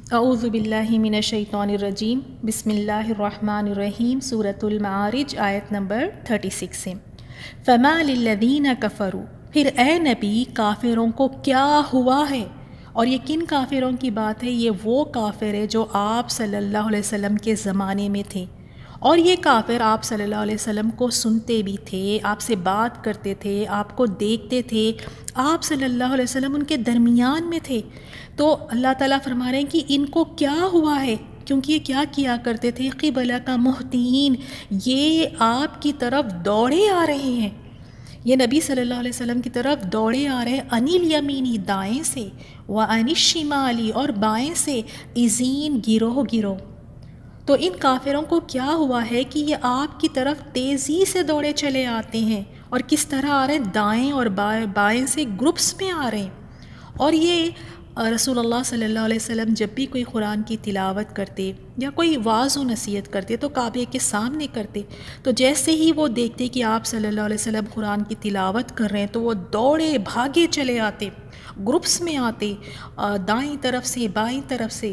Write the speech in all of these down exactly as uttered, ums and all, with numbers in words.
اعوذ باللہ من الشیطان الرجیم، بسم اللہ الرحمن الرحیم۔ سورۃ المعارج آیت نمبر چھتیس سے۔ فما للذین کفروا، پھر اے نبی کافروں کو کیا ہوا ہے؟ اور یہ کن کافروں کی بات ہے؟ یہ وہ کافر ہے جو آپ صلی اللہ علیہ وسلم کے زمانے میں تھے، اور یہ کافر آپ صلی اللہ علیہ وسلم کو سنتے بھی تھے، آپ سے بات کرتے تھے، آپ کو دیکھتے تھے، آپ صلی اللہ علیہ وسلم ان کے درمیان میں تھے۔ تو اللہ تعالیٰ فرما رہے ہیں کہ ان کو کیا ہوا ہے، کیونکہ یہ کیا کیا کرتے تھے؟ قبلہ کا مہتین، یہ آپ کی طرف دوڑے آ رہے ہیں، یہ نبی صلی اللہ علیہ وسلم کی طرف دوڑے آ رہے ہیں، انل یمینی دائیں سے، و ان الشمالی اور بائیں سے، ازین گروہ گروہ۔ تو ان کافروں کو کیا ہوا ہے کہ یہ آپ کی طرف تیزی سے دوڑے چلے آتے ہیں، اور کس طرح آ رہے ہیں؟ دائیں اور بائیں بائیں سے گروپس میں آ رہے ہیں۔ اور یہ رسول اللہ صلی اللہ علیہ وسلم جب بھی کوئی قرآن کی تلاوت کرتے یا کوئی واعظ و نصیحت کرتے تو کعبے کے سامنے کرتے، تو جیسے ہی وہ دیکھتے کہ آپ صلی اللہ علیہ وسلم قرآن کی تلاوت کر رہے ہیں تو وہ دوڑے بھاگے چلے آتے، گروپس میں آتے، دائیں طرف سے بائیں طرف سے۔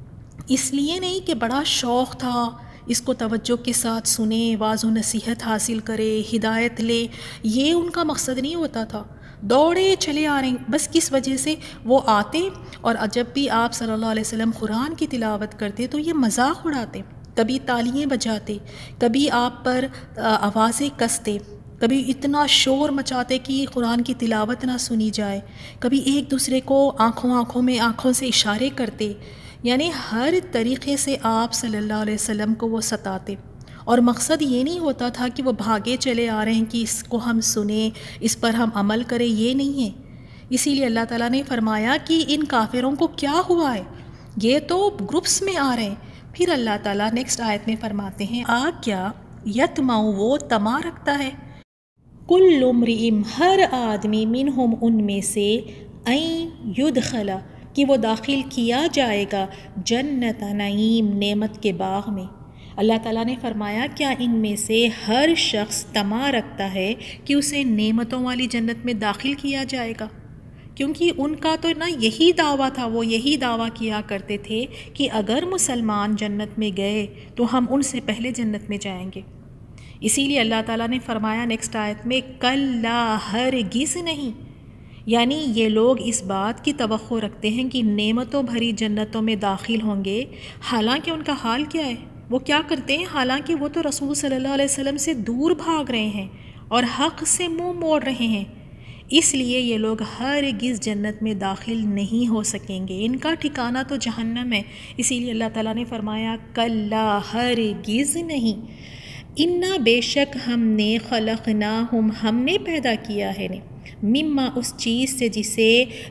اس لیے نہیں کہ بڑا شوق تھا اس کو توجہ کے ساتھ سنیں، واعظ و نصیحت حاصل کرے، ہدایت لے، یہ ان کا مقصد نہیں ہوتا تھا۔ دوڑے چلے آ رہے ہیں، بس کس وجہ سے؟ وہ آتے اور جب بھی آپ صلی اللہ علیہ وسلم قرآن کی تلاوت کرتے تو یہ مذاق اڑاتے، کبھی تالیاں بجاتے، کبھی آپ پر آوازیں کستے، کبھی اتنا شور مچاتے کہ قرآن کی تلاوت نہ سنی جائے، کبھی ایک دوسرے کو آنکھوں آنکھوں میں آنکھوں سے اشارے کرتے، یعنی ہر طریقے سے آپ صلی اللہ علیہ وسلم کو وہ ستاتے۔ اور مقصد یہ نہیں ہوتا تھا کہ وہ بھاگے چلے آ رہے ہیں کہ اس کو ہم سنیں، اس پر ہم عمل کریں، یہ نہیں ہے۔ اسی لیے اللہ تعالیٰ نے فرمایا کہ ان کافروں کو کیا ہوا ہے، یہ تو گروپس میں آ رہے ہیں۔ پھر اللہ تعالیٰ نیکسٹ آیت میں فرماتے ہیں، آ کیا یتمع، وہ طمع رکھتا ہے، کل امرئ، ہر آدمی، منہم ان میں سے، این یدخلا، کہ وہ داخل کیا جائے گا، جنت نعیم، نعمت کے باغ میں۔ اللہ تعالیٰ نے فرمایا کیا ان میں سے ہر شخص طمع رکھتا ہے کہ اسے نعمتوں والی جنت میں داخل کیا جائے گا؟ کیونکہ ان کا تو نا یہی دعویٰ تھا، وہ یہی دعویٰ کیا کرتے تھے کہ اگر مسلمان جنت میں گئے تو ہم ان سے پہلے جنت میں جائیں گے۔ اسی لیے اللہ تعالیٰ نے فرمایا نیکسٹ آیت میں، کلا، ہرگز نہیں، یعنی یہ لوگ اس بات کی توقع رکھتے ہیں کہ نعمتوں بھری جنتوں میں داخل ہوں گے، حالانکہ ان کا حال کیا ہے؟ وہ کیا کرتے ہیں؟ حالانکہ وہ تو رسول صلی اللہ علیہ وسلم سے دور بھاگ رہے ہیں اور حق سے منہ موڑ رہے ہیں، اس لیے یہ لوگ ہرگز جنت میں داخل نہیں ہو سکیں گے، ان کا ٹھکانہ تو جہنم ہے۔ اسی لیے اللہ تعالیٰ نے فرمایا کلا، ہرگز نہیں، انا، بے شک ہم نے، خلقناہم، ہم نے پیدا کیا ہے، مما، اس چیز سے جسے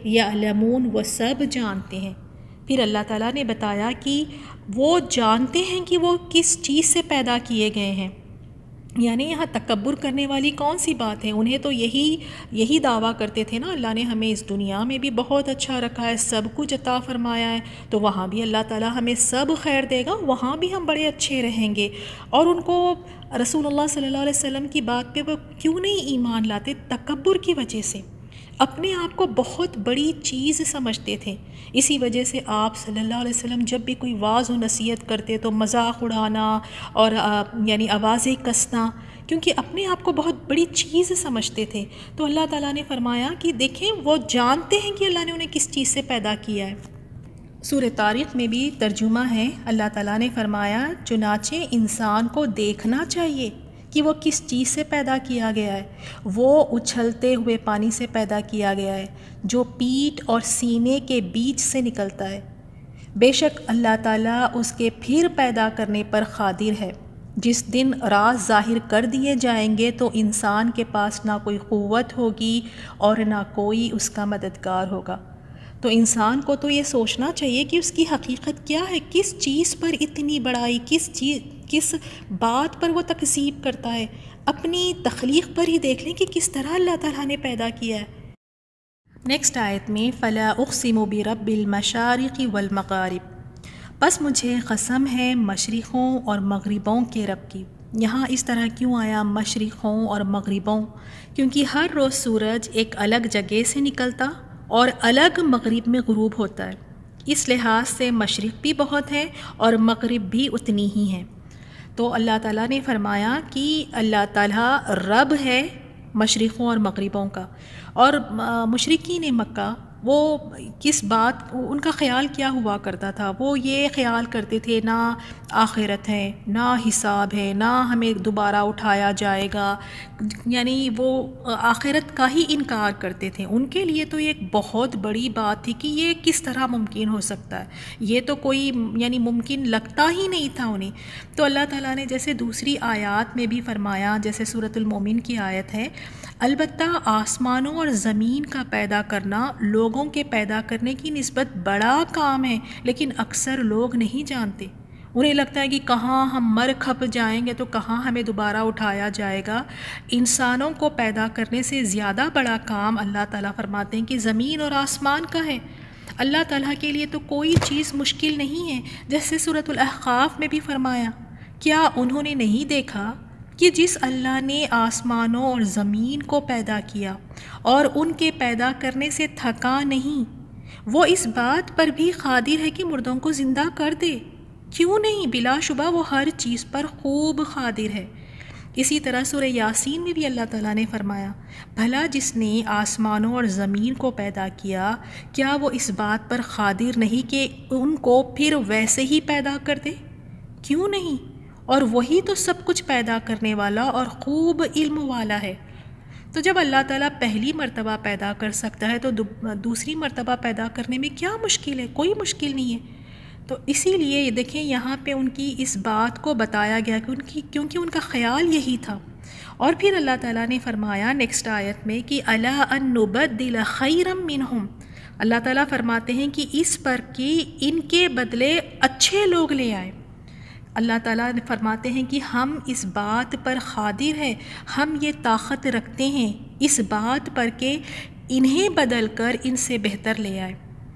یعلمون، وہ سب جانتے ہیں۔ پھر اللہ تعالیٰ نے بتایا کہ وہ جانتے ہیں کہ وہ کس چیز سے پیدا کیے گئے ہیں، یعنی یہاں تکبر کرنے والی کون سی بات ہے؟ انہیں تو یہی یہی دعویٰ کرتے تھے نا، اللہ نے ہمیں اس دنیا میں بھی بہت اچھا رکھا ہے، سب کچھ عطا فرمایا ہے، تو وہاں بھی اللہ تعالیٰ ہمیں سب خیر دے گا، وہاں بھی ہم بڑے اچھے رہیں گے۔ اور ان کو رسول اللہ صلی اللہ علیہ وسلم کی بات پہ وہ کیوں نہیں ایمان لاتے؟ تکبر کی وجہ سے، اپنے آپ کو بہت بڑی چیز سمجھتے تھے۔ اسی وجہ سے آپ صلی اللہ علیہ وسلم جب بھی کوئی واعظ و نصیحت کرتے تو مذاق اڑانا اور یعنی آوازیں کسنا، کیونکہ اپنے آپ کو بہت بڑی چیز سمجھتے تھے۔ تو اللہ تعالیٰ نے فرمایا کہ دیکھیں وہ جانتے ہیں کہ اللہ نے انہیں کس چیز سے پیدا کیا ہے۔ سورہ طارق میں بھی ترجمہ ہے، اللہ تعالیٰ نے فرمایا چنانچہ انسان کو دیکھنا چاہیے کہ وہ کس چیز سے پیدا کیا گیا ہے، وہ اچھلتے ہوئے پانی سے پیدا کیا گیا ہے جو پیٹھ اور سینے کے بیچ سے نکلتا ہے، بے شک اللہ تعالیٰ اس کے پھر پیدا کرنے پر قادر ہے۔ جس دن راز ظاہر کر دیے جائیں گے تو انسان کے پاس نہ کوئی قوت ہوگی اور نہ کوئی اس کا مددگار ہوگا۔ تو انسان کو تو یہ سوچنا چاہیے کہ اس کی حقیقت کیا ہے، کس چیز پر اتنی بڑائی، کس چیز کس بات پر وہ تکذیب کرتا ہے۔ اپنی تخلیق پر ہی دیکھ لیں کہ کس طرح اللہ تعالیٰ نے پیدا کیا ہے۔ نیکسٹ آیت میں، فلا اقسم برب المشارق والمغارب، بس مجھے قسم ہے مشرقوں اور مغربوں کے رب کی۔ یہاں اس طرح کیوں آیا مشرقوں اور مغربوں؟ کیونکہ ہر روز سورج ایک الگ جگہ سے نکلتا اور الگ مغرب میں غروب ہوتا ہے، اس لحاظ سے مشرق بھی بہت ہے اور مغرب بھی اتنی ہی ہیں۔ تو اللہ تعالیٰ نے فرمایا کہ اللہ تعالیٰ رب ہے مشرقوں اور مغربوں کا، اور مشرکین مکہ وہ کس بات ان کا خیال کیا ہوا کرتا تھا، وہ یہ خیال کرتے تھے نہ آخرت ہے، نہ حساب ہے، نہ ہمیں دوبارہ اٹھایا جائے گا، یعنی وہ آخرت کا ہی انکار کرتے تھے۔ ان کے لیے تو ایک بہت بڑی بات تھی کہ یہ کس طرح ممکن ہو سکتا ہے، یہ تو کوئی یعنی ممکن لگتا ہی نہیں تھا انہیں۔ تو اللہ تعالیٰ نے جیسے دوسری آیات میں بھی فرمایا، جیسے سورۃ المومن کی آیت ہے، البتہ آسمانوں اور زمین کا پیدا کرنا لوگوں کے پیدا کرنے کی نسبت بڑا کام ہے، لیکن اکثر لوگ نہیں جانتے۔ انہیں لگتا ہے کہ کہاں ہم مر کھپ جائیں گے تو کہاں ہمیں دوبارہ اٹھایا جائے گا۔ انسانوں کو پیدا کرنے سے زیادہ بڑا کام اللہ تعالیٰ فرماتے ہیں کہ زمین اور آسمان کا ہے۔ اللہ تعالیٰ کے لیے تو کوئی چیز مشکل نہیں ہے۔ جیسے سورۃ الاحقاف میں بھی فرمایا، کیا انہوں نے نہیں دیکھا کہ جس اللہ نے آسمانوں اور زمین کو پیدا کیا اور ان کے پیدا کرنے سے تھکا نہیں، وہ اس بات پر بھی قادر ہے کہ مردوں کو زندہ کر دے؟ کیوں نہیں، بلا شبہ وہ ہر چیز پر خوب قادر ہے۔ اسی طرح سورہ یاسین میں بھی اللہ تعالیٰ نے فرمایا، بھلا جس نے آسمانوں اور زمین کو پیدا کیا، کیا وہ اس بات پر قادر نہیں کہ ان کو پھر ویسے ہی پیدا کر دے؟ کیوں نہیں، اور وہی تو سب کچھ پیدا کرنے والا اور خوب علم والا ہے۔ تو جب اللہ تعالیٰ پہلی مرتبہ پیدا کر سکتا ہے تو دوسری مرتبہ پیدا کرنے میں کیا مشکل ہے؟ کوئی مشکل نہیں ہے۔ تو اسی لیے یہ دیکھیں یہاں پہ ان کی اس بات کو بتایا گیا کہ ان کی کیونکہ ان کا خیال یہی تھا۔ اور پھر اللہ تعالیٰ نے فرمایا نیکسٹ آیت میں کہ الا ان نبدل خیرا منہم، اللہ تعالیٰ فرماتے ہیں کہ اس پر کہ ان کے بدلے اچھے لوگ لے آئے۔ اللہ تعالیٰ فرماتے ہیں کہ ہم اس بات پر قادر ہیں، ہم یہ طاقت رکھتے ہیں اس بات پر کہ انہیں بدل کر ان سے بہتر لے آئے۔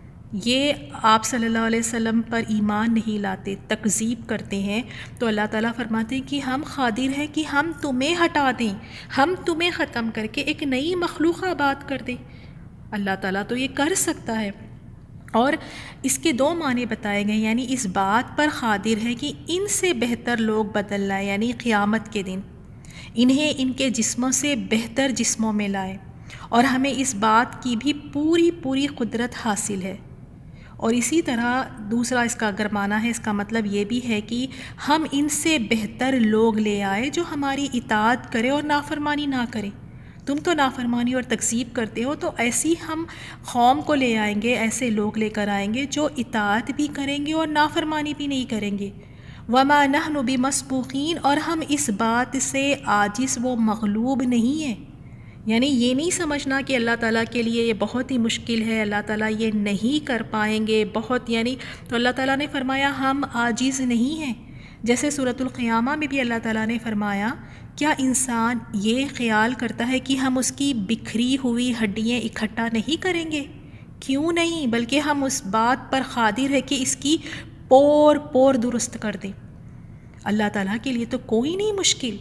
یہ آپ صلی اللہ علیہ وسلم پر ایمان نہیں لاتے، تکذیب کرتے ہیں، تو اللہ تعالیٰ فرماتے ہیں کہ ہم قادر ہیں کہ ہم تمہیں ہٹا دیں، ہم تمہیں ختم کر کے ایک نئی مخلوق آباد کر دیں۔ اللہ تعالیٰ تو یہ کر سکتا ہے۔ اور اس کے دو معنی بتائے گئے، یعنی اس بات پر قادر ہے کہ ان سے بہتر لوگ بدل لائے، یعنی قیامت کے دن انہیں ان کے جسموں سے بہتر جسموں میں لائے، اور ہمیں اس بات کی بھی پوری پوری قدرت حاصل ہے۔ اور اسی طرح دوسرا اس کا اگر معنی ہے، اس کا مطلب یہ بھی ہے کہ ہم ان سے بہتر لوگ لے آئے جو ہماری اطاعت کرے اور نافرمانی نہ کرے۔ تم تو نافرمانی اور تکذیب کرتے ہو، تو ایسی ہم قوم کو لے آئیں گے، ایسے لوگ لے کر آئیں گے جو اطاعت بھی کریں گے اور نافرمانی بھی نہیں کریں گے۔ وَمَا نَحْنُ بِمَسْبُوقِينَ، اور ہم اس بات سے عاجز و مغلوب نہیں ہیں۔ یعنی یہ نہیں سمجھنا کہ اللہ تعالیٰ کے لیے یہ بہت ہی مشکل ہے، اللہ تعالیٰ یہ نہیں کر پائیں گے بہت، یعنی تو اللہ تعالیٰ نے فرمایا ہم عاجز نہیں ہیں۔ جیسے سورۃ القیامہ میں بھی اللہ تعالیٰ نے فرمایا، کیا انسان یہ خیال کرتا ہے کہ ہم اس کی بکھری ہوئی ہڈیاں اکٹھا نہیں کریں گے؟ کیوں نہیں، بلکہ ہم اس بات پر قادر ہے کہ اس کی پور پور درست کر دیں۔ اللہ تعالیٰ کے لیے تو کوئی نہیں مشکل۔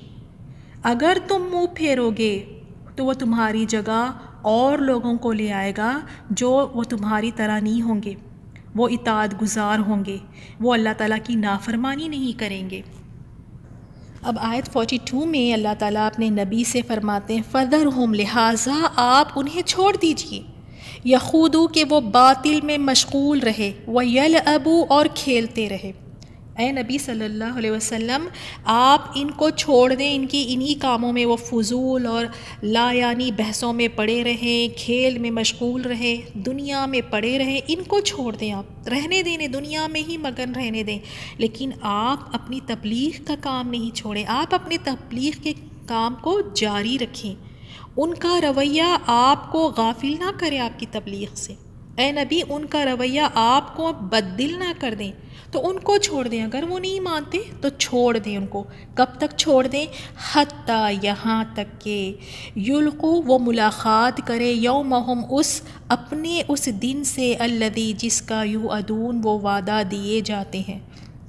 اگر تم منہ پھیرو گے تو وہ تمہاری جگہ اور لوگوں کو لے آئے گا جو وہ تمہاری طرح نہیں ہوں گے، وہ اطاعت گزار ہوں گے، وہ اللہ تعالیٰ کی نافرمانی نہیں کریں گے۔ اب آیت بارہ میں اللہ تعالیٰ اپنے نبی سے فرماتے ہیں فَذَرْهُمْ، لہٰذا آپ انہیں چھوڑ دیجئے، یخوضوا کہ وہ باطل میں مشغول رہے، وَيَلْعَبُوا اور کھیلتے رہے۔ اے نبی صلی اللہ علیہ وسلم آپ ان کو چھوڑ دیں، ان کی انہی کاموں میں وہ فضول اور لا یعنی بحثوں میں پڑے رہیں، کھیل میں مشغول رہیں، دنیا میں پڑے رہیں، ان کو چھوڑ دیں، آپ رہنے دیں، دنیا میں ہی مگن رہنے دیں، لیکن آپ اپنی تبلیغ کا کام نہیں چھوڑیں، آپ اپنی تبلیغ کے کام کو جاری رکھیں، ان کا رویہ آپ کو غافل نہ کرے آپ کی تبلیغ سے۔ اے نبی ان کا رویہ آپ کو بددل نہ کر دیں، تو ان کو چھوڑ دیں، اگر وہ نہیں مانتے تو چھوڑ دیں ان کو۔ کب تک چھوڑ دیں؟ حتیٰ یہاں تک کہ یلقو وہ ملاقات کرے، یومہم اس اپنے اس دن سے، الذی جس کا یوعدون وہ وعدہ دیے جاتے ہیں۔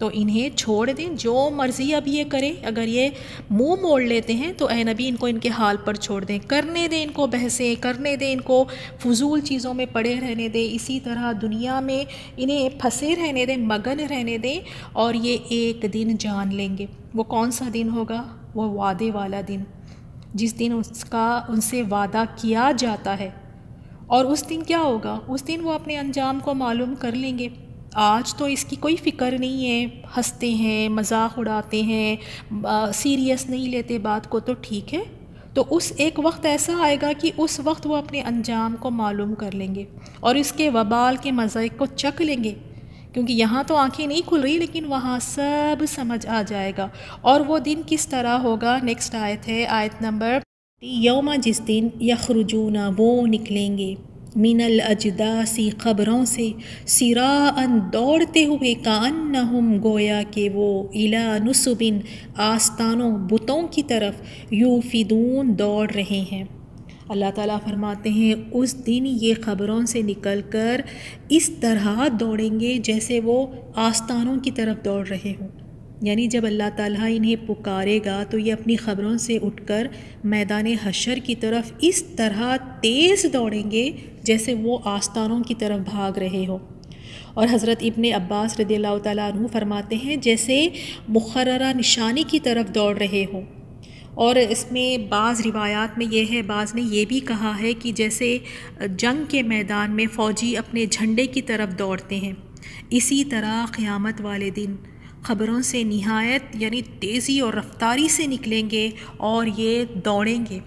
تو انہیں چھوڑ دیں، جو مرضی اب یہ کریں، اگر یہ منہ موڑ لیتے ہیں تو اے نبی ان کو ان کے حال پر چھوڑ دیں، کرنے دیں ان کو بحثیں، کرنے دیں ان کو فضول چیزوں میں پڑے رہنے دیں، اسی طرح دنیا میں انہیں پھنسے رہنے دیں، مگن رہنے دیں، اور یہ ایک دن جان لیں گے۔ وہ کون سا دن ہوگا؟ وہ وعدے والا دن، جس دن اس کا ان سے وعدہ کیا جاتا ہے۔ اور اس دن کیا ہوگا؟ اس دن وہ اپنے انجام کو معلوم کر لیں گے۔ آج تو اس کی کوئی فکر نہیں ہے، ہنستے ہیں، مذاق اڑاتے ہیں، سیریس نہیں لیتے بات کو، تو ٹھیک ہے، تو اس ایک وقت ایسا آئے گا کہ اس وقت وہ اپنے انجام کو معلوم کر لیں گے اور اس کے وبال کے مزائق کو چکھ لیں گے، کیونکہ یہاں تو آنکھیں نہیں کھل رہی لیکن وہاں سب سمجھ آ جائے گا۔ اور وہ دن کس طرح ہوگا؟ نیکسٹ آیت ہے، آیت نمبر یوم، جس دن یخرجون، وہ نکلیں گے، من الاجداثی، قبروں سے، سراعاً، دوڑتے ہوئے، کانہم، گویا کہ وہ، الی نصب، آستانوں، بتوں کی طرف، یوفدون، دوڑ رہے ہیں۔ اللہ تعالیٰ فرماتے ہیں اس دن یہ قبروں سے نکل کر اس طرح دوڑیں گے جیسے وہ آستانوں کی طرف دوڑ رہے ہوں، یعنی جب اللہ تعالیٰ انہیں پکارے گا تو یہ اپنی قبروں سے اٹھ کر میدان حشر کی طرف اس طرح تیز دوڑیں گے جیسے وہ آستانوں کی طرف بھاگ رہے ہوں۔ اور حضرت ابن عباس رضی اللہ تعالیٰ عنہ فرماتے ہیں جیسے مقررہ نشانی کی طرف دوڑ رہے ہوں۔ اور اس میں بعض روایات میں یہ ہے، بعض نے یہ بھی کہا ہے کہ جیسے جنگ کے میدان میں فوجی اپنے جھنڈے کی طرف دوڑتے ہیں، اسی طرح قیامت والے دن خبروں سے نہایت یعنی تیزی اور رفتاری سے نکلیں گے اور یہ دوڑیں گے،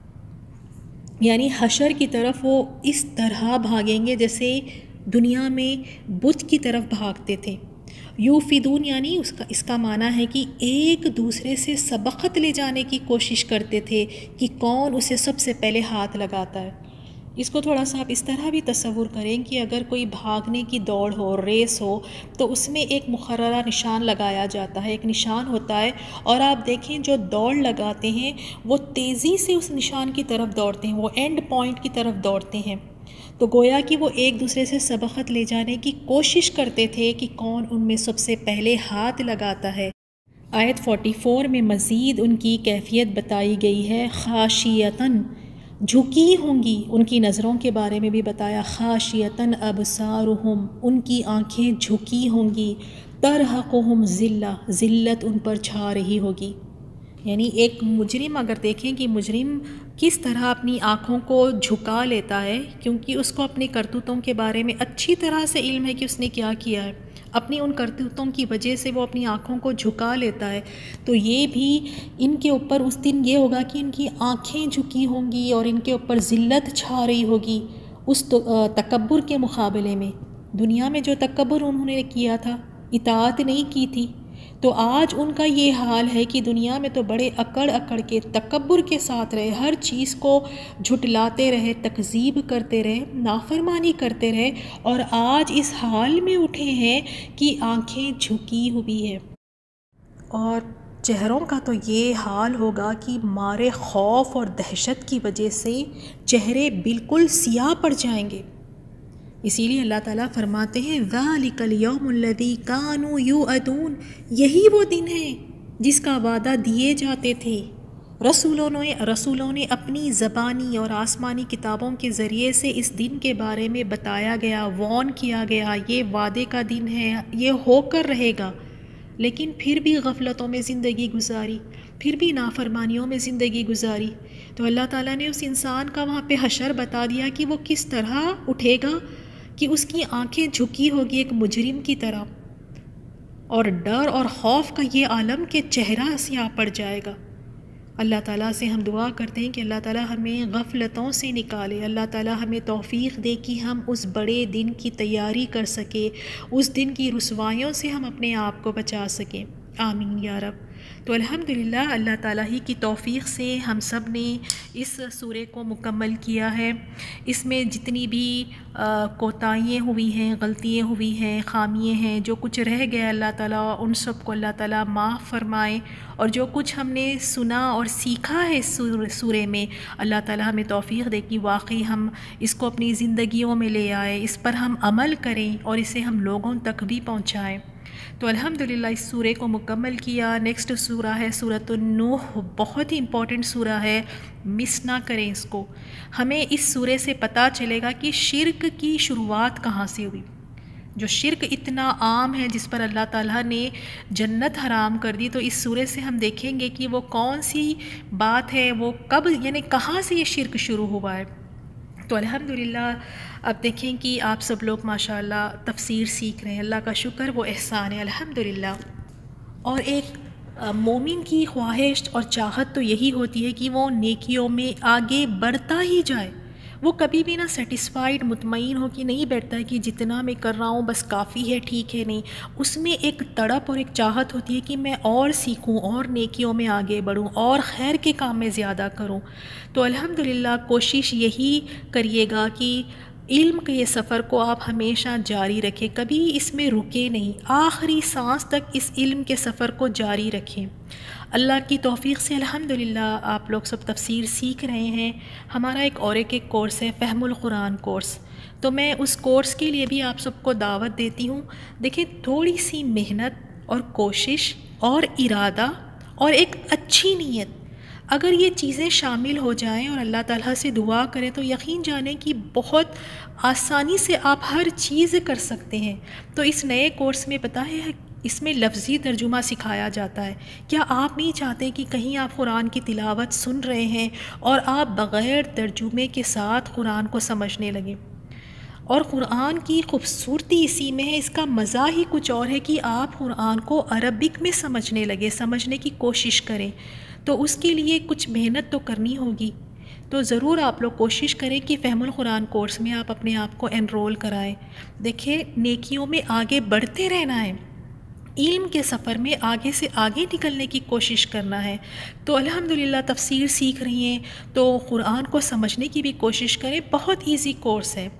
یعنی حشر کی طرف وہ اس طرح بھاگیں گے جیسے دنیا میں بت کی طرف بھاگتے تھے۔ یوفدون یعنی اس کا اس کا معنی ہے کہ ایک دوسرے سے سبقت لے جانے کی کوشش کرتے تھے کہ کون اسے سب سے پہلے ہاتھ لگاتا ہے۔ اس کو تھوڑا سا آپ اس طرح بھی تصور کریں کہ اگر کوئی بھاگنے کی دوڑ ہو، ریس ہو، تو اس میں ایک مقررہ نشان لگایا جاتا ہے، ایک نشان ہوتا ہے، اور آپ دیکھیں جو دوڑ لگاتے ہیں وہ تیزی سے اس نشان کی طرف دوڑتے ہیں، وہ اینڈ پوائنٹ کی طرف دوڑتے ہیں، تو گویا کہ وہ ایک دوسرے سے سبقت لے جانے کی کوشش کرتے تھے کہ کون ان میں سب سے پہلے ہاتھ لگاتا ہے۔ آیت چوالیس میں مزید ان کی کیفیت بتائی گئی ہے، خاشیتاً، جھکی ہوں گی، ان کی نظروں کے بارے میں بھی بتایا، خاشیتاً ابصارہم، ان کی آنکھیں جھکی ہوں گی، ترہقہم ذلہ، ذلت ان پر چھا رہی ہوگی۔ یعنی ایک مجرم اگر دیکھیں کہ مجرم کس طرح اپنی آنکھوں کو جھکا لیتا ہے، کیونکہ اس کو اپنی کرتوتوں کے بارے میں اچھی طرح سے علم ہے کہ اس نے کیا کیا ہے، اپنی ان کرتوتوں کی وجہ سے وہ اپنی آنکھوں کو جھکا لیتا ہے، تو یہ بھی ان کے اوپر اس دن یہ ہوگا کہ ان کی آنکھیں جھکی ہوں گی اور ان کے اوپر ذلت چھا رہی ہوگی اس تکبر کے مقابلے میں۔ دنیا میں جو تکبر انہوں نے کیا تھا، اطاعت نہیں کی تھی، تو آج ان کا یہ حال ہے کہ دنیا میں تو بڑے اکڑ اکڑ کے تکبر کے ساتھ رہے، ہر چیز کو جھٹلاتے رہے، تکذیب کرتے رہے، نافرمانی کرتے رہے، اور آج اس حال میں اٹھے ہیں کہ آنکھیں جھکی ہوئی ہے، اور چہروں کا تو یہ حال ہوگا کہ مارے خوف اور دہشت کی وجہ سے چہرے بالکل سیاہ پڑ جائیں گے۔ اسی لیے اللہ تعالیٰ فرماتے ہیں ذَلِكَ الْيَوْمُ الَّذِي كَانُوا يُوعَدُونَ، یہی وہ دن ہے جس کا وعدہ دیے جاتے تھے رسولوں نے رسولوں نے اپنی زبانی اور آسمانی کتابوں کے ذریعے سے اس دن کے بارے میں بتایا گیا، وارن کیا گیا، یہ وعدے کا دن ہے، یہ ہو کر رہے گا، لیکن پھر بھی غفلتوں میں زندگی گزاری، پھر بھی نافرمانیوں میں زندگی گزاری۔ تو اللہ تعالیٰ نے اس انسان کا وہاں پہ حشر بتا دیا کہ وہ کس طرح اٹھے گا، کہ اس کی آنکھیں جھکی ہوگی ایک مجرم کی طرح، اور ڈر اور خوف کا یہ عالم کہ چہرہ سیاہ پڑ جائے گا۔ اللہ تعالیٰ سے ہم دعا کرتے ہیں کہ اللہ تعالیٰ ہمیں غفلتوں سے نکالے، اللہ تعالیٰ ہمیں توفیق دے کہ ہم اس بڑے دن کی تیاری کر سکیں، اس دن کی رسوائیوں سے ہم اپنے آپ کو بچا سکیں، آمین یا رب۔ تو الحمدللہ اللہ تعالیٰ ہی کی توفیق سے ہم سب نے اس سورے کو مکمل کیا ہے۔ اس میں جتنی بھی کوتاہیاں ہوئی ہیں، غلطیاں ہوئی ہیں، خامیاں ہیں، جو کچھ رہ گیا اللہ تعالیٰ ان سب کو اللہ تعالیٰ معاف فرمائے، اور جو کچھ ہم نے سنا اور سیکھا ہے اس سورے میں، اللہ تعالیٰ ہمیں توفیق دے کہ واقعی ہم اس کو اپنی زندگیوں میں لے آئے، اس پر ہم عمل کریں اور اسے ہم لوگوں تک بھی پہنچائیں۔ تو الحمدللہ اس سورے کو مکمل کیا۔ نیکسٹ سورہ ہے سورۃ النوح، بہت ہی امپورٹنٹ سورہ ہے، مس نہ کریں اس کو۔ ہمیں اس سورے سے پتہ چلے گا کہ شرک کی شروعات کہاں سے ہوئی۔ جو شرک اتنا عام ہے جس پر اللہ تعالیٰ نے جنت حرام کر دی، تو اس سورے سے ہم دیکھیں گے کہ وہ کون سی بات ہے، وہ کب یعنی کہاں سے یہ شرک شروع ہوا ہے۔ تو الحمدللہ اب دیکھیں کہ آپ سب لوگ ماشاءاللہ تفسیر سیکھ رہے ہیں، اللہ کا شکر، وہ احسان ہے الحمدللہ۔ اور ایک مومن کی خواہش اور چاہت تو یہی ہوتی ہے کہ وہ نیکیوں میں آگے بڑھتا ہی جائے، وہ کبھی بھی نہ سیٹسفائیڈ مطمئن ہو کہ نہیں بیٹھتا ہے کہ جتنا میں کر رہا ہوں بس کافی ہے، ٹھیک ہے، نہیں، اس میں ایک تڑپ اور ایک چاہت ہوتی ہے کہ میں اور سیکھوں، اور نیکیوں میں آگے بڑھوں، اور خیر کے کام میں زیادہ کروں۔ تو الحمدللہ کوشش یہی کریے گا کہ علم کے یہ سفر کو آپ ہمیشہ جاری رکھیں، کبھی اس میں رکے نہیں، آخری سانس تک اس علم کے سفر کو جاری رکھیں۔ اللہ کی توفیق سے الحمدللہ آپ لوگ سب تفسیر سیکھ رہے ہیں۔ ہمارا ایک اور ایک ایک کورس ہے فہم القرآن کورس، تو میں اس کورس کے لیے بھی آپ سب کو دعوت دیتی ہوں۔ دیکھیں، تھوڑی سی محنت اور کوشش اور ارادہ اور ایک اچھی نیت، اگر یہ چیزیں شامل ہو جائیں اور اللہ تعالیٰ سے دعا کریں تو یقین جانیں کہ بہت آسانی سے آپ ہر چیز کر سکتے ہیں۔ تو اس نئے کورس میں پتہ ہے اس میں لفظی ترجمہ سکھایا جاتا ہے۔ کیا آپ نہیں چاہتے کہ کہیں آپ قرآن کی تلاوت سن رہے ہیں اور آپ بغیر ترجمے کے ساتھ قرآن کو سمجھنے لگیں؟ اور قرآن کی خوبصورتی اسی میں ہے، اس کا مزہ ہی کچھ اور ہے کہ آپ قرآن کو عربک میں سمجھنے لگے، سمجھنے کی کوشش کریں۔ تو اس کے لیے کچھ محنت تو کرنی ہوگی، تو ضرور آپ لوگ کوشش کریں کہ فہم القرآن کورس میں آپ اپنے آپ کو انرول کرائیں۔ دیکھیں، نیکیوں میں آگے بڑھتے رہنا ہے، علم کے سفر میں آگے سے آگے نکلنے کی کوشش کرنا ہے۔ تو الحمدللہ تفسیر سیکھ رہی ہیں تو قرآن کو سمجھنے کی بھی کوشش کریں، بہت ایزی کورس ہے۔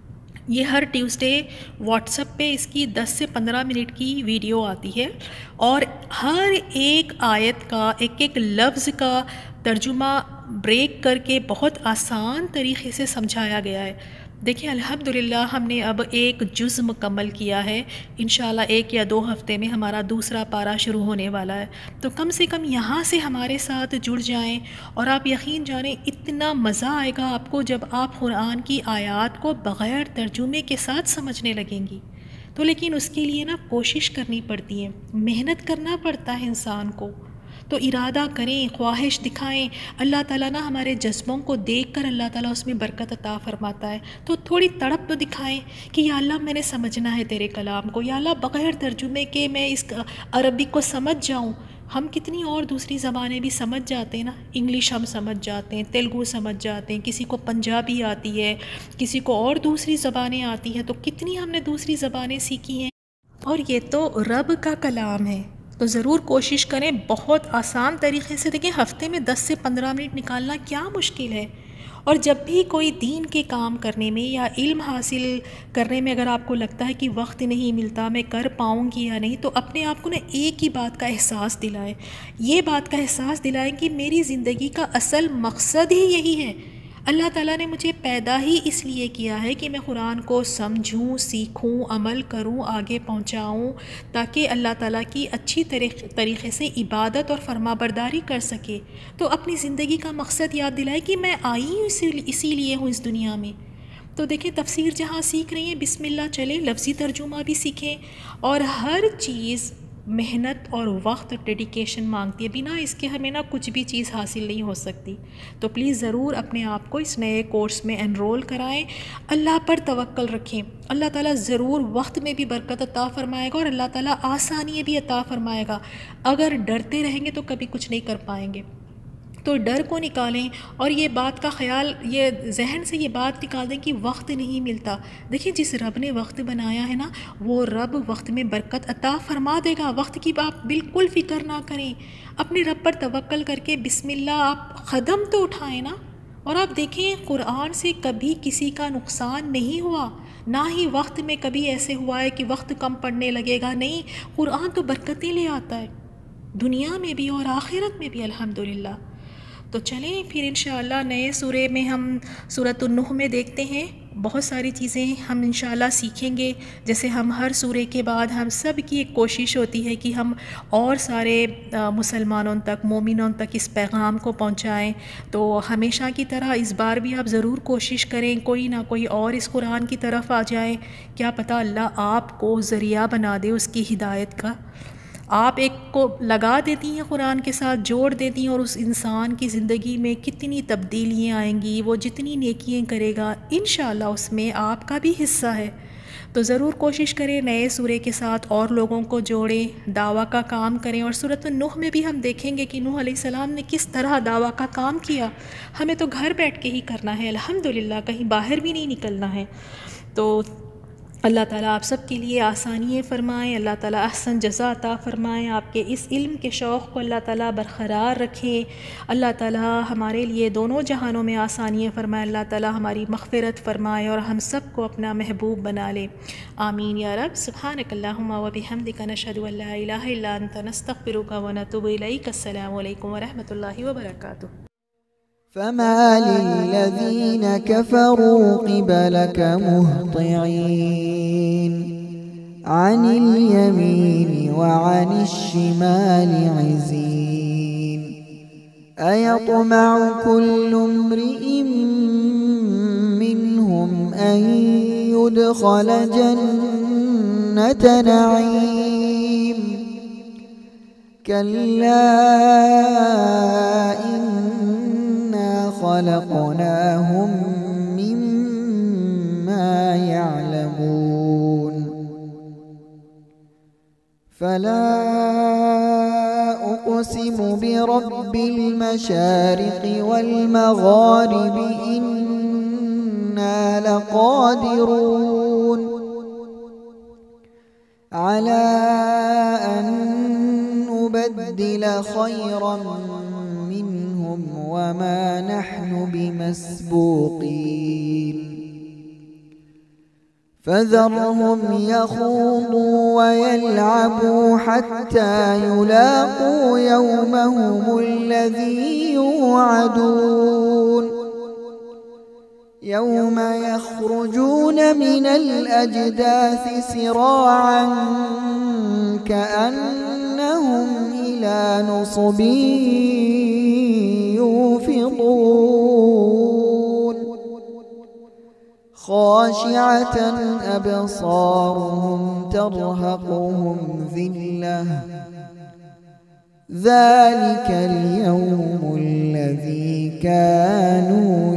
یہ ہر ٹیوزڈے واٹس ایپ پہ اس کی دس سے پندرہ منٹ کی ویڈیو آتی ہے، اور ہر ایک آیت کا، ایک ایک لفظ کا ترجمہ بریک کر کے بہت آسان طریقے سے سمجھایا گیا ہے۔ دیکھیں الحمدللہ ہم نے اب ایک جز مکمل کیا ہے، انشاءاللہ ایک یا دو ہفتے میں ہمارا دوسرا پارہ شروع ہونے والا ہے۔ تو کم سے کم یہاں سے ہمارے ساتھ جڑ جائیں، اور آپ یقین جانیں اتنا مزہ آئے گا آپ کو جب آپ قرآن کی آیات کو بغیر ترجمے کے ساتھ سمجھنے لگیں گی۔ تو لیکن اس کے لیے نا کوشش کرنی پڑتی ہے، محنت کرنا پڑتا ہے انسان کو۔ تو ارادہ کریں، خواہش دکھائیں، اللہ تعالیٰ نا ہمارے جذبوں کو دیکھ کر اللہ تعالیٰ اس میں برکت عطا فرماتا ہے۔ تو تھوڑی تڑپ تو دکھائیں کہ یا اللہ میں نے سمجھنا ہے تیرے کلام کو، یا اللہ بغیر ترجمے کے میں اس عربک کو سمجھ جاؤں۔ ہم کتنی اور دوسری زبانیں بھی سمجھ جاتے ہیں نا، انگلش ہم سمجھ جاتے ہیں، تیلگو سمجھ جاتے ہیں، کسی کو پنجابی آتی ہے، کسی کو اور دوسری زبانیں آتی ہیں، تو کتنی ہم نے دوسری زبانیں سیکھی ہیں، اور یہ تو رب کا کلام ہے۔ تو ضرور کوشش کریں، بہت آسان طریقے سے، دیکھیں ہفتے میں دس سے پندرہ منٹ نکالنا کیا مشکل ہے۔ اور جب بھی کوئی دین کے کام کرنے میں یا علم حاصل کرنے میں اگر آپ کو لگتا ہے کہ وقت نہیں ملتا، میں کر پاؤں گی یا نہیں، تو اپنے آپ کو نا ایک ہی بات کا احساس دلائیں، یہ بات کا احساس دلائیں کہ میری زندگی کا اصل مقصد ہی یہی ہے۔ اللہ تعالیٰ نے مجھے پیدا ہی اس لیے کیا ہے کہ میں قرآن کو سمجھوں، سیکھوں، عمل کروں، آگے پہنچاؤں، تاکہ اللہ تعالیٰ کی اچھی طریقے سے عبادت اور فرما برداری کر سکے۔ تو اپنی زندگی کا مقصد یاد دلائے کہ میں آئی ہوں اسی لیے ہوں اس دنیا میں۔ تو دیکھیں تفسیر جہاں سیکھ رہی ہیں، بسم اللہ چلیں، لفظی ترجمہ بھی سیکھیں، اور ہر چیز محنت اور وقت ڈیڈیکیشن مانگتی ہے، بنا اس کے ہمیں نا کچھ بھی چیز حاصل نہیں ہو سکتی۔ تو پلیز ضرور اپنے آپ کو اس نئے کورس میں انرول کرائیں، اللہ پر توکل رکھیں، اللہ تعالیٰ ضرور وقت میں بھی برکت عطا فرمائے گا، اور اللہ تعالیٰ آسانی بھی عطا فرمائے گا۔ اگر ڈرتے رہیں گے تو کبھی کچھ نہیں کر پائیں گے۔ تو ڈر کو نکالیں، اور یہ بات کا خیال، یہ ذہن سے یہ بات نکال دیں کہ وقت نہیں ملتا۔ دیکھیں جس رب نے وقت بنایا ہے نا، وہ رب وقت میں برکت عطا فرما دے گا، وقت کی آپ بالکل فکر نہ کریں، اپنے رب پر توکل کر کے بسم اللہ آپ قدم تو اٹھائیں نا۔ اور آپ دیکھیں قرآن سے کبھی کسی کا نقصان نہیں ہوا، نہ ہی وقت میں کبھی ایسے ہوا ہے کہ وقت کم پڑنے لگے گا، نہیں، قرآن تو برکتیں لے آتا ہے، دنیا میں بھی اور آخرت میں بھی الحمدللہ۔ تو چلیں پھر انشاءاللہ نئے سورے میں ہم سورۃ النوح میں دیکھتے ہیں بہت ساری چیزیں ہم انشاءاللہ سیکھیں گے. جیسے ہم ہر سورے کے بعد ہم سب کی ایک کوشش ہوتی ہے کہ ہم اور سارے مسلمانوں تک، مومنوں تک اس پیغام کو پہنچائیں. تو ہمیشہ کی طرح اس بار بھی آپ ضرور کوشش کریں، کوئی نہ کوئی اور اس قرآن کی طرف آ جائیں. کیا پتہ اللہ آپ کو ذریعہ بنا دے اس کی ہدایت کا. آپ ایک کو لگا دیتی ہیں قرآن کے ساتھ، جوڑ دیتی ہیں، اور اس انسان کی زندگی میں کتنی تبدیلیاں آئیں گی. وہ جتنی نیکیاں کرے گا انشاءاللہ اس میں آپ کا بھی حصہ ہے. تو ضرور کوشش کریں نئے سورے کے ساتھ اور لوگوں کو جوڑیں، دعویٰ کا کام کریں. اور سورۃ النوح میں بھی ہم دیکھیں گے کہ نوح علیہ السلام نے کس طرح دعویٰ کا کام کیا. ہمیں تو گھر بیٹھ کے ہی کرنا ہے الحمدللہ، کہیں باہر بھی نہیں نکلنا ہے. تو اللہ تعالیٰ آپ سب کے لیے آسانیاں فرمائیں، اللہ تعالیٰ احسن جزا عطا فرمائیں، آپ کے اس علم کے شوق کو اللہ تعالیٰ برقرار رکھیں. اللہ تعالیٰ ہمارے لیے دونوں جہانوں میں آسانیاں فرمائے، اللہ تعالیٰ ہماری مغفرت فرمائے اور ہم سب کو اپنا محبوب بنا لے. آمین یا رب. سبحانک اللہم و بحمدک، نشہد ان لا الہ الا انت، نستغفرک و نتوب الیک. السلام علیکم و رحمۃ اللہ وبرکاتہ. فما للذين كفروا قبلك مهطعين عن اليمين وعن الشمال عزين أيطمع كل امرئ منهم أن يدخل جنة نعيم كلا خلقناهم مما يعلمون فلا أقسم برب المشارق والمغارب إنا لقادرون على أن نبدل خيرا وما نحن بمسبوقين فذرهم يخوضوا ويلعبوا حتى يلاقوا يومهم الذي يوعدون يوم يخرجون من الأجداث سراعا كأنهم إلى نصب يوفضون خاشعة أبصارهم ترهقهم ذلة ذلك اليوم الذي كانوا